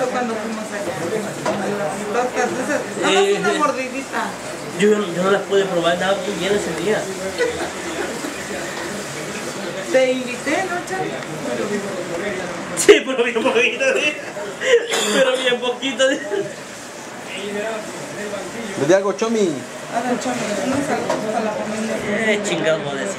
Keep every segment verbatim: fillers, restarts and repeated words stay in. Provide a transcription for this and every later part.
gustó cuando fuimos allá. Las tortas, esas, nada más una mordidita. Yo, yo no las pude probar, nada muy bien ese día. Te invité, ¿no, Chani? Sí, pero bien poquito, ¿sí? Pero bien poquito. ¿Sí? ¿Le di algo, Chomi? Ahora, Chani, unos saludos a la familia. Eh, chingado, modestia.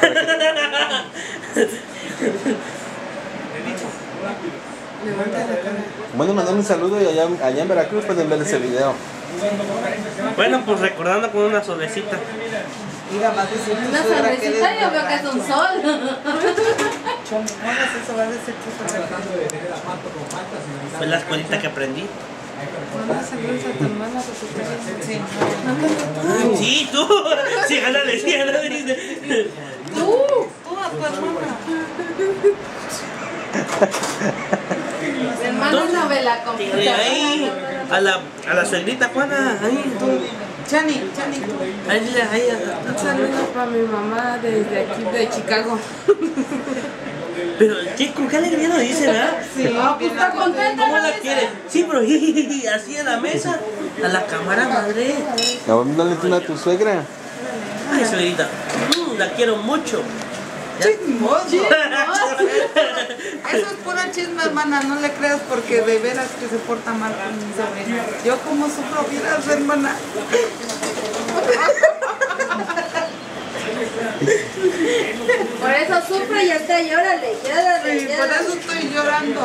Bueno, mandar un saludo y allá, allá en Veracruz pueden ver ese video. Bueno, pues recordando con una solecita. Mira, más decir tu Una suegra que sonrisita, eres yo veo que es un sol. Chomi, no hagas eso, va a decir tu suegra. Fue la escuelita que aprendí. Manda saludos a tu hermana, a tu suegra. Sí. Sí, tú. Sí, gánale, sí, gánale. Dice. Tú, tú a tu hermana. Mi hermana no ve la Y computadora. ahí, a la, a la suegrita Juana, ahí, tú. Chani, Chani, tú. Ahí, dile, ahí, Un saludo para mi mamá desde aquí de Chicago. pero, ¿qué, ¿con qué alegría lo dice, verdad? Sí, Ah, pues está contenta. ¿Cómo la quiere? Sí, pero jijiji, así en la mesa, a la cámara, madre. Dándole tú a tu suegra. Ay, suegrita, mm, la quiero mucho. Chismoso. Eso es pura chisme, hermana, no le creas porque de veras que se porta mal con mi sobrina. Yo como sufro, miras, hermana. Por eso sufro y hasta llórale, llórale, Sí, por eso estoy llorando.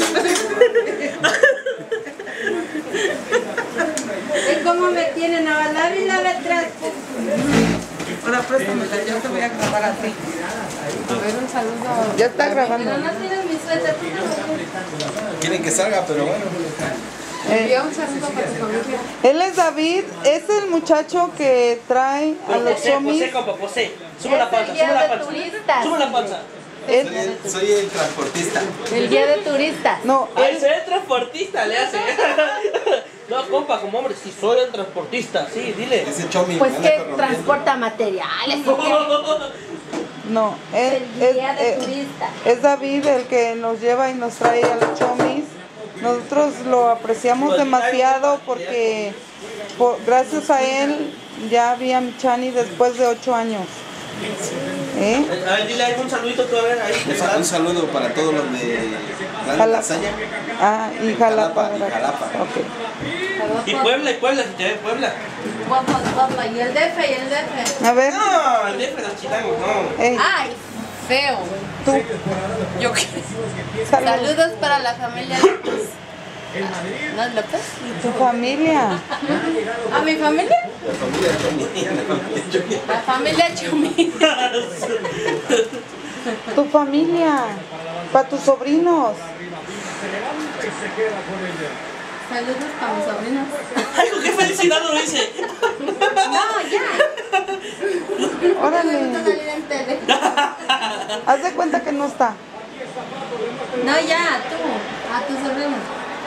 Es como me tienen a bailar y la detrás. Ahora préstamela, yo te voy a grabar a ti. A ver, un saludo. Ya está grabando. Pero no tienes mi suéter. Quieren que salga, pero bueno. Envía un saludo para tu familia. Él es David, es el muchacho que trae a los Posee, chomis. posee, compa, posee. Sube la panza, guía sube la de panza. turistas. Sube la panza. Él, Soy el, soy el transportista. El guía de turistas. no, Ay, él, soy el transportista, le hace. No, compa, como hombre, sí soy el transportista, sí, dile. Ese Chomi. Pues me anda que corrompiendo. transporta materiales. no, él, El es, guía de eh, turistas. es David el que nos lleva y nos trae a los chomis. Nosotros lo apreciamos demasiado porque por- gracias a él ya había mi Chani después de ocho años. ¿Eh? A ver, dile ahí un saludito tú, a ver, ahí. Un sal- un saludo para todos los de Gran Jalapa. Lasaña. Ah, y Jalapa. Jalapa, y ¿verdad? Jalapa. Ok. Y Puebla, y Puebla, si te ve Puebla. Guapa, guapa. Y el D F, y el D F. A ver, No, el D F de los chilangos, no. eh, Ay, feo. tú, Yo qué. saludos. Saludos para la familia López. ¿No es López? Tu familia. ¿A mi familia? La familia de Chomi. La familia Chumi. Tu familia. Para tus sobrinos. Saludos para mis sobrinos. Ay, con qué felicidad lo dice. No, ya. Me gusta Órale. salir en tele. Haz de cuenta que no está. No, ya, tú. A tus sobrinos.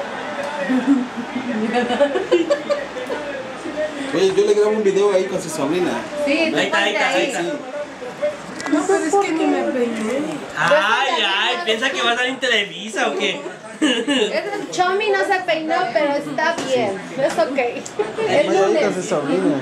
Oye, yo le grabo un video ahí con su sobrina. Sí, tú Ahí está, ahí ponte está, ahí ahí. está. No, pero es que ni me peiné. Ay, ay, piensa que va a salir en Televisa o qué. El Chomi no se peinó, pero está bien. Es ok. El Vaya ahí con su lunes. sobrina.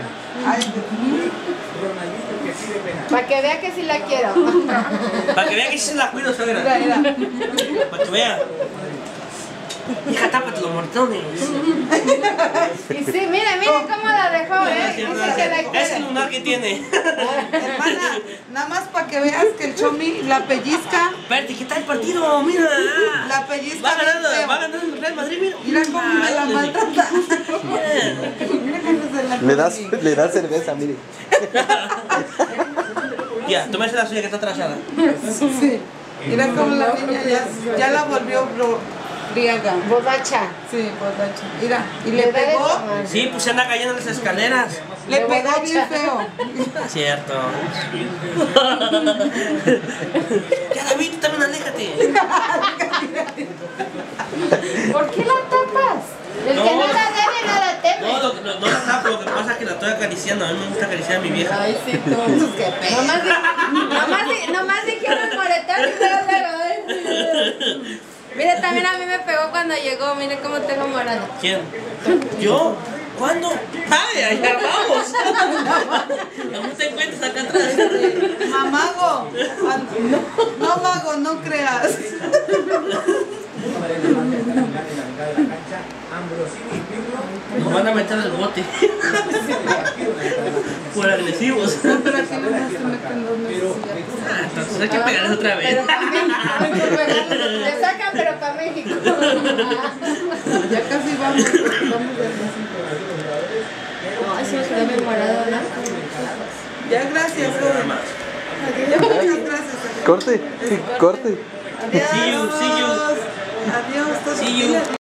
Para que vea que sí la quiero. Para que vea que sí se la cuido, suegra. Mira, mira. Para que vea. Hija, tápate los mortones. Y sí, mire, mire cómo la dejó, ¿eh? Dice que la Ese quiere. lunar que tiene. Hermana, nada más para que veas que el chomi la pellizca. Espérate, ¿qué tal el partido? Mira. La pellizca. Va ganando, bien feo. va ganando el Real Madrid, mira. Mira cómo me la maltrata. Mira. Mira cómo se la Le das, le das cerveza, mire. Ya, tómese la suya que está atrasada. Sí. Mira cómo la niña ya, ya la volvió bro- briaga. Borracha. Sí, borracha. Mira, y le Le da de pegó, tomar. Sí, pues se anda cayendo en las escaleras. le De pegó bien borracha. feo. Cierto. Ya, David, tú también aléjate. ¿Por qué la tapas? El No. que no la debe, no la teme. No, lo, no, no la tapo, lo que pasa es que la estoy acariciando. A mí me gusta acariciar a mi vieja. Ay, sí, tú. Qué pena. Nomás, di- nomás, di- nomás dijeron moretón y luego luego, ay, sí. Mire, también a mí me pegó cuando llegó. Mire cómo tengo morado. ¿Quién? ¿Yo? ¿Cuándo? ¡Ay, allá vamos! ¿Cómo te encuentras acá atrás? Mamago. No, no, mago, no creas. Nos van a meter al bote. Por agresivos. Pero aquí no se meten dos meses. Ah, entonces hay que pegarles otra vez. Pero para México. Le sacan, pero para México. Ya casi vamos. Vamos de Ay, sí me quedó bien morado, ¿no? Ya, gracias, joven. Ya, muchas gracias. Corte, corte. Adiós. See you, see you. Adiós. See you.